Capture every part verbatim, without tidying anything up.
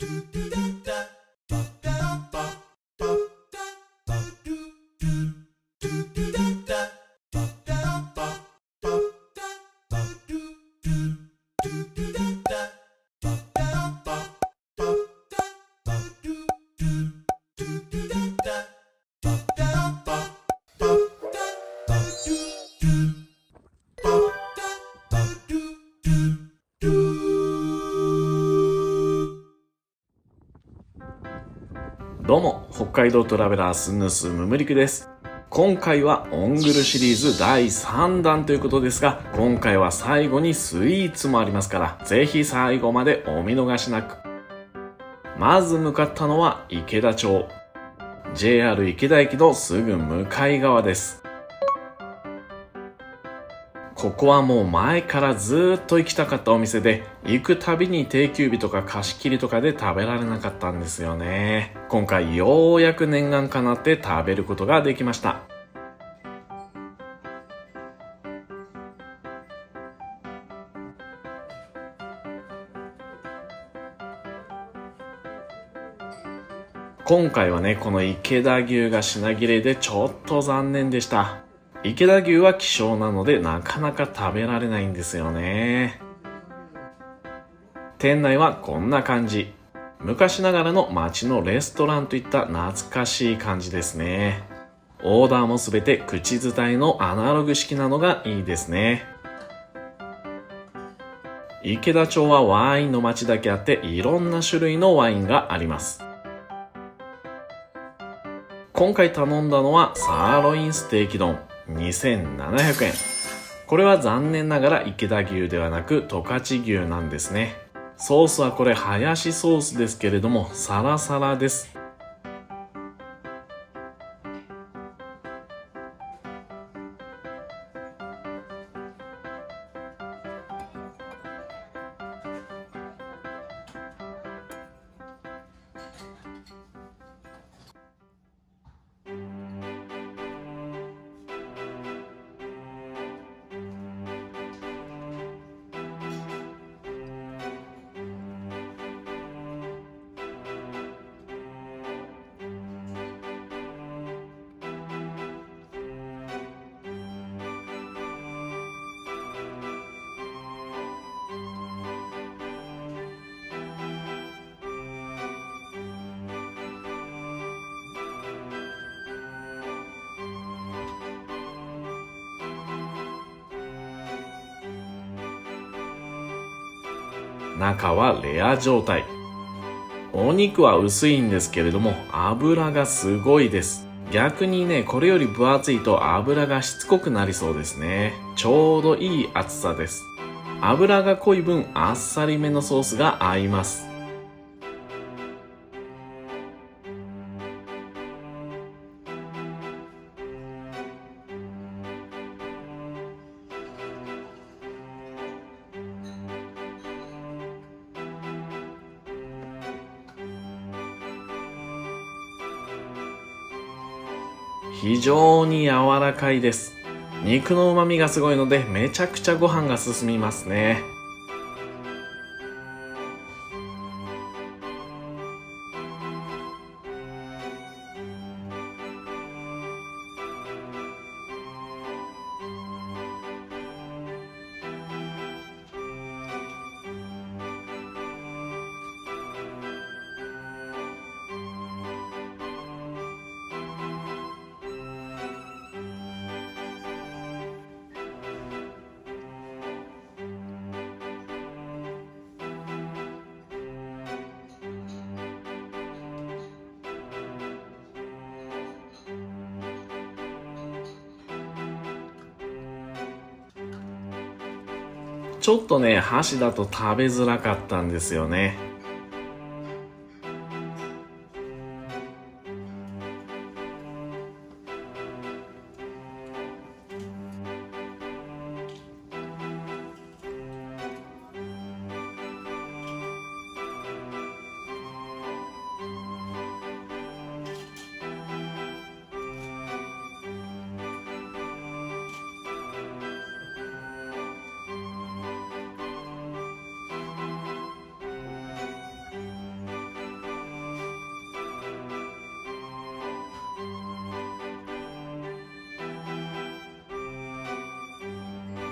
どうも、北海道トラベラースヌスムムリクです。今回はオングルシリーズだいさんだんということですが、今回は最後にスイーツもありますから、ぜひ最後までお見逃しなく。まず向かったのは池田町。ジェイアール 池田駅のすぐ向かい側です。ここはもう前からずーっと行きたかったお店で、行くたびに定休日とか貸し切りとかで食べられなかったんですよね。今回ようやく念願かなって食べることができました。今回はね、この池田牛が品切れでちょっと残念でした。池田牛は希少なのでなかなか食べられないんですよね。店内はこんな感じ。昔ながらの街のレストランといった懐かしい感じですね。オーダーもすべて口伝えのアナログ式なのがいいですね。池田町はワインの街だけあっていろんな種類のワインがあります。今回頼んだのはサーロインステーキ丼にせんななひゃくえん。これは残念ながら池田牛ではなく十勝牛なんですね。ソースはこれハヤシソースですけれどもサラサラです。中はレア状態。お肉は薄いんですけれども脂がすごいです。逆にね、これより分厚いと脂がしつこくなりそうですね。ちょうどいい厚さです。脂が濃い分あっさりめのソースが合います。非常に柔らかいです。肉の旨味がすごいのでめちゃくちゃご飯が進みますね。ちょっとね、箸だと食べづらかったんですよね。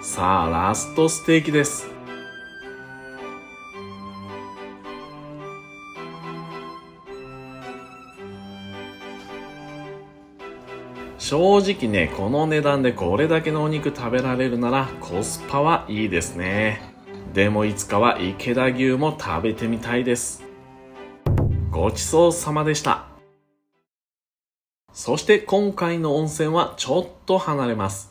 さあ、ラストステーキです。正直ね、この値段でこれだけのお肉食べられるならコスパはいいですね。でもいつかは池田牛も食べてみたいです。ごちそうさまでした。そして今回の温泉はちょっと離れます。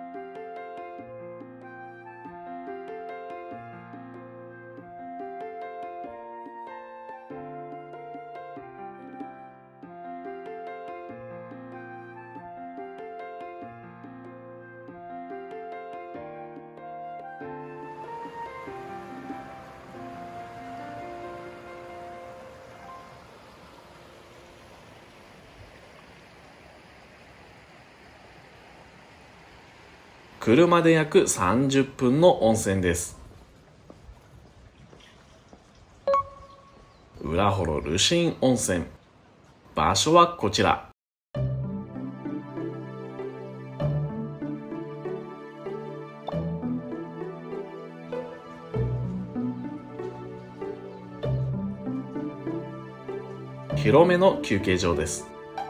車で約さんじゅっぷんの温泉です。浦幌ルシン温泉。場所はこちら。広めの休憩場です。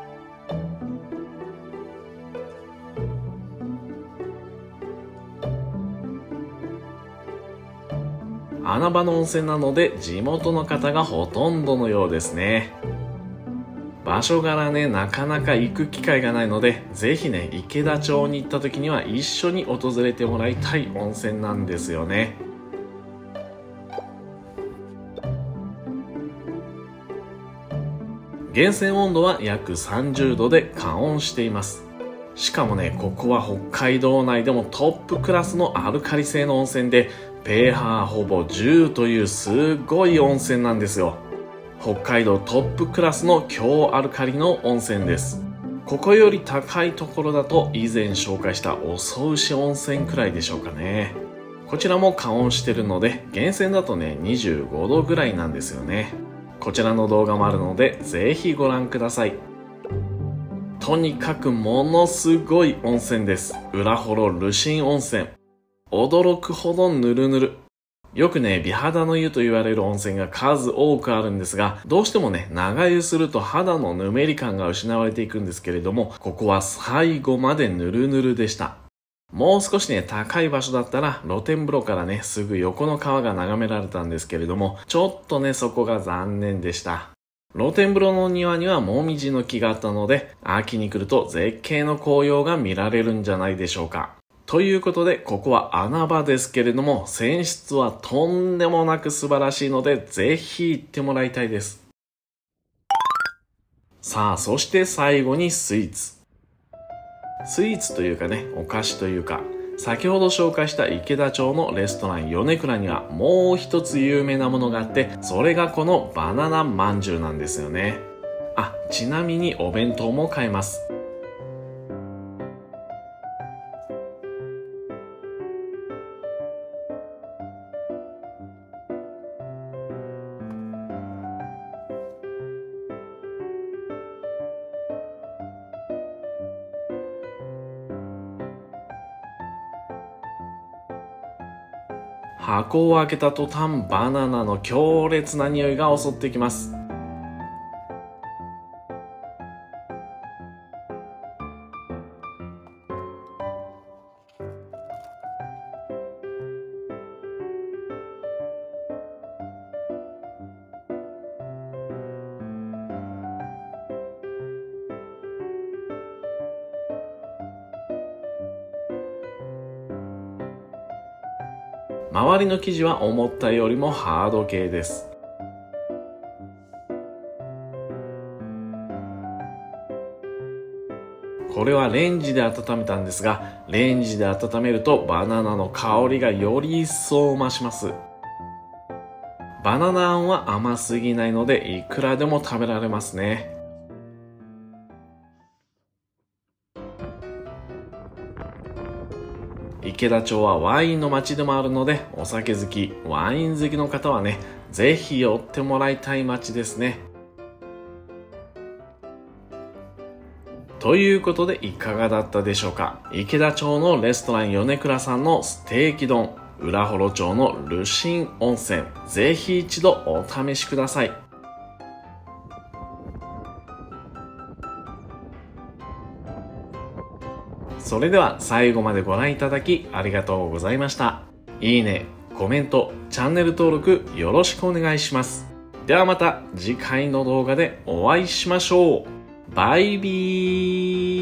穴場の温泉なので地元の方がほとんどのようですね。場所柄ね、なかなか行く機会がないので、ぜひね、池田町に行った時には一緒に訪れてもらいたい温泉なんですよね。源泉温度は約さんじゅうどで加温しています。しかもね、ここは北海道内でもトップクラスのアルカリ性の温泉で、ペーハーほぼじゅうというすごい温泉なんですよ。北海道トップクラスの強アルカリの温泉です。ここより高いところだと以前紹介したおそ牛温泉くらいでしょうかね。こちらも加温してるので、源泉だとね、にじゅうごどぐらいなんですよね。こちらの動画もあるので、ぜひご覧ください。とにかくものすごい温泉です。浦幌ルシン温泉。驚くほどぬるぬる。よくね、美肌の湯と言われる温泉が数多くあるんですが、どうしてもね、長湯すると肌のぬめり感が失われていくんですけれども、ここは最後までぬるぬるでした。もう少しね、高い場所だったら露天風呂からね、すぐ横の川が眺められたんですけれども、ちょっとね、そこが残念でした。露天風呂の庭にはもみじの木があったので、秋に来ると絶景の紅葉が見られるんじゃないでしょうか。ということで、ここは穴場ですけれども、泉質はとんでもなく素晴らしいので、ぜひ行ってもらいたいです。さあ、そして最後にスイーツ。スイーツというかね、お菓子というか、先ほど紹介した池田町のレストラン米倉にはもう一つ有名なものがあって、それがこのバナナまんじゅうなんですよね。あ、ちなみにお弁当も買えます。箱を開けた途端、バナナの強烈な匂いが襲ってきます。周りの生地は思ったよりもハード系です。これはレンジで温めたんですが、レンジで温めるとバナナの香りがより一層増します。バナナあんは甘すぎないのでいくらでも食べられますね。池田町はワインの街でもあるので、お酒好き、ワイン好きの方はね、ぜひ寄ってもらいたい街ですね。 ということでいかがだったでしょうか。池田町のレストラン米倉さんのステーキ丼、浦幌町のルシン温泉、ぜひ一度お試しください。それでは最後までご覧いただきありがとうございました。いいね、コメント、チャンネル登録よろしくお願いします。ではまた次回の動画でお会いしましょう。バイビー。